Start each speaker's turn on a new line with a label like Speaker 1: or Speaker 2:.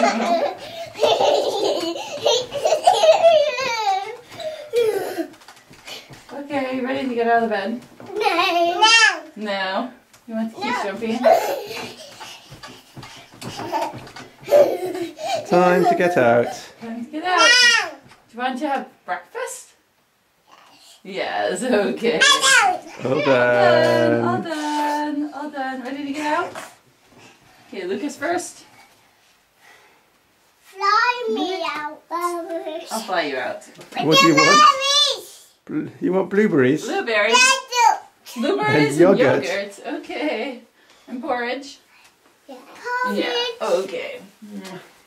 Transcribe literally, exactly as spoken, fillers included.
Speaker 1: Okay, are you ready to get out of the bed?
Speaker 2: No. No.
Speaker 1: No? You want to keep
Speaker 2: No.
Speaker 1: jumping?
Speaker 3: Time to get out.
Speaker 1: Time to get out. Do you want to have breakfast? Yes, okay.
Speaker 3: Well
Speaker 1: All done,
Speaker 3: done.
Speaker 1: all done, all done. Ready to get out? Okay, Lucas first.
Speaker 2: Fly me out.
Speaker 1: I'll fly you out.
Speaker 3: What do you want? Bl- You want blueberries?
Speaker 1: Blueberries. Blueberries
Speaker 3: And
Speaker 1: and
Speaker 3: yogurt.
Speaker 1: yogurt. Okay. And porridge.
Speaker 2: Yeah.
Speaker 1: Yeah, okay.